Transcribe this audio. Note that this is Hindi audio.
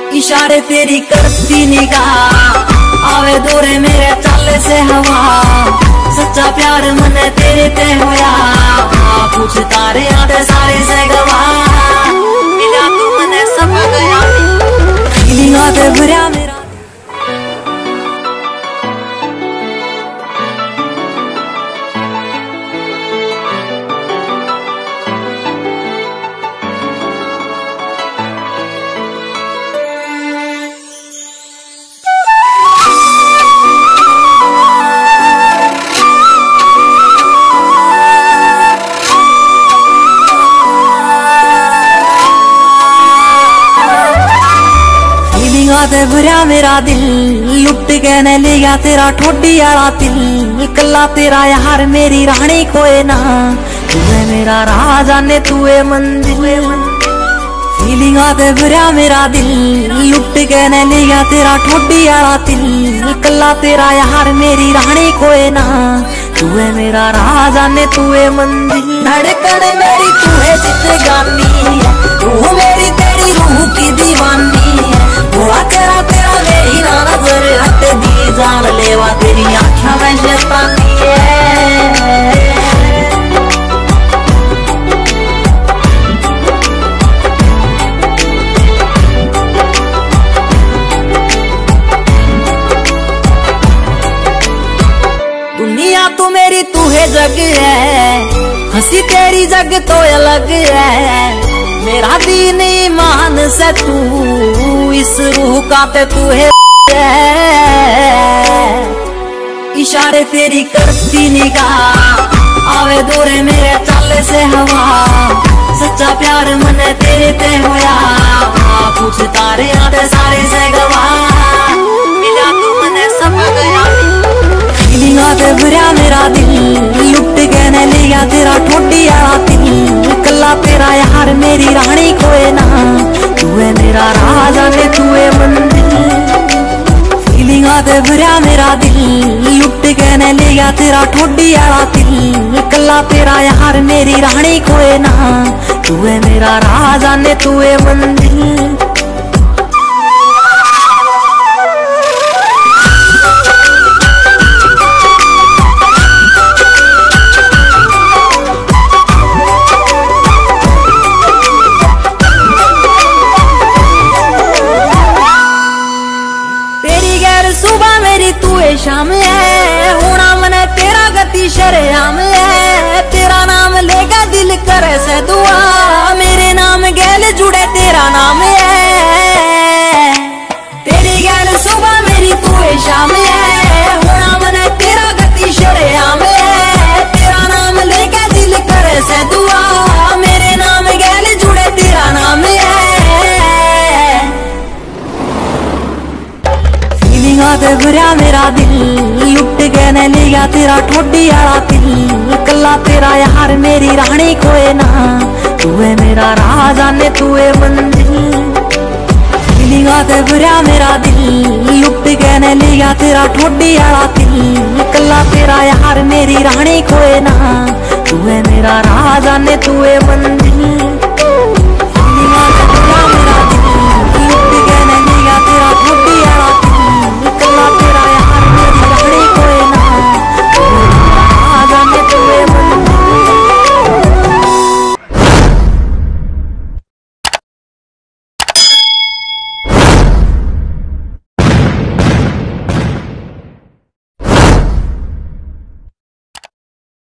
इशारे तेरी करती निगाह आवे दूरे मेरे चाले से हवा। सच्चा प्यार मने तेरे ते होया पूछ तारे आते सारे से गवा। मिला तू मने सब गया फीलिंग आते भरा मेरा। दे भरा मेरा दिल लुट के न लिया तेरा ठोडी आला दिल। कला तेरा यार मेरी रानी कोई ना तू है मेरा राजा ने तू है मंदिर। फीलिंग आते भरा मेरा दिल लुट के न लिया तेरा ठोडी आला दिल। कला तेरा यार मेरी रानी कोई ना तू है मेरा राजा ने तू है मंदिर। धड़कन मेरी तू है जिंदगानी तू मेरी तेरी रूह की दीवानी। भोला तेरा तेरा मेरी ना नजर हट दी जान लेवा तेरी आँखों में शैतानी है। दुनिया तू मेरी तू है जग है हंसी तेरी जग तो अलग है। मेरा दीन ईमान से तू इस रूह का ते तू है। इशारे तेरी करती निगाह आवे दूरे मेरे चाले से हवा। सच्चा प्यार मने तेरे ते होया पूछ तारे आते सारे से गवा। मिला तू मने सब गया फीलिंग आते भरा मेरा दिल लुट के न लिया तेरा ठोडी आला दिल। कला तेरा यार मेरी रानी कोई ना तू है मेरा राजा ने तू है मंदिर। फीलिंग आते भरा मेरा दिल लुट के न लिया तेरा ठोडी आला दिल। कला तेरा यार मेरी रानी कोई ना तू है मेरा राजा ने तू है मंदिर। सुबह मेरी तू है शाम है होना मने तेरा गति शरेआम है। तेरा नाम लेगा दिल करे से दुआ मेरे नाम गैल जुड़े तेरा नाम है। तेरी गैल सुबह मेरी तू है शाम है होना मने तेरा गति शरेआम है। तेरा नाम लेगा दिल करे से दुआ मेरे नाम गैल जुड़े तेरा नाम है। आते भरा मेरा दिल लुट के न लिया तेरा ठोडी आला दिल। कला तेरा यार मेरी रानी कोई ना तू है मेरा राजा ने तू है मंदिर। फीलिंग आते भरा मेरा दिल लुट के न लिया तेरा ठोडी आला दिल। कला तेरा यार मेरी रानी कोई ना तू है मेरा राजा ने तू है मंदिर।